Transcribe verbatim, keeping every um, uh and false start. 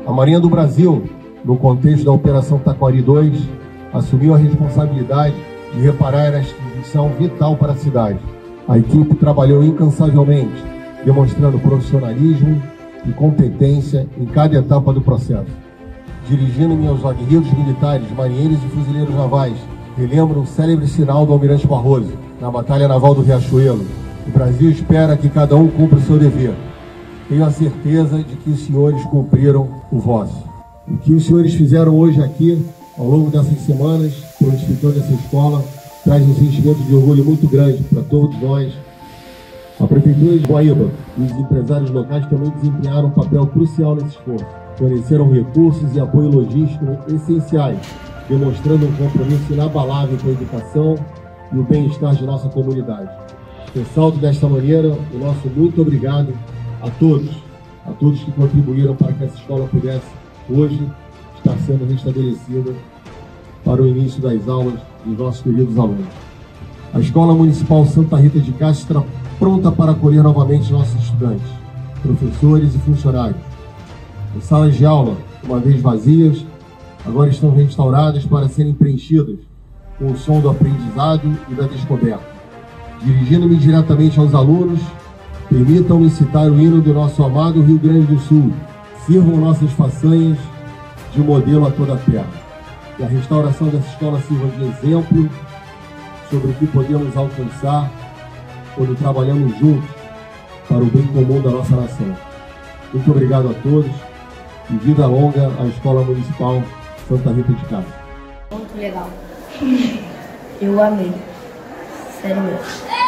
A Marinha do Brasil, no contexto da Operação Taquari dois, assumiu a responsabilidade de reparar esta instituição vital para a cidade. A equipe trabalhou incansavelmente, demonstrando profissionalismo e competência em cada etapa do processo. Dirigindo-me aos aguerridos militares, marinheiros e fuzileiros navais, relembro o célebre sinal do Almirante Barroso, na Batalha Naval do Riachuelo. O Brasil espera que cada um cumpra o seu dever. Tenho a certeza de que os senhores cumpriram o vosso. O que os senhores fizeram hoje aqui, ao longo dessas semanas, prontificando essa escola, traz um sentimento de orgulho muito grande para todos nós. A Prefeitura de Guaíba e os empresários locais também desempenharam um papel crucial nesse esforço. Forneceram recursos e apoio logístico essenciais, demonstrando um compromisso inabalável com a educação e o bem-estar de nossa comunidade. Ressalto desta maneira o nosso muito obrigado a todos, a todos que contribuíram para que essa escola pudesse hoje estar sendo restabelecida para o início das aulas dos nossos queridos alunos. A Escola Municipal Santa Rita de Castro está pronta para acolher novamente nossos estudantes, professores e funcionários. As salas de aula, uma vez vazias, agora estão restauradas para serem preenchidas com o som do aprendizado e da descoberta. Dirigindo-me diretamente aos alunos, permitam-me citar o hino do nosso amado Rio Grande do Sul. Sirvam nossas façanhas de modelo a toda a terra. Que a restauração dessa escola sirva de exemplo sobre o que podemos alcançar quando trabalhamos juntos para o bem comum da nossa nação. Muito obrigado a todos e vida longa à Escola Municipal Santa Rita de Castro. Muito legal. Eu amei. Sério mesmo.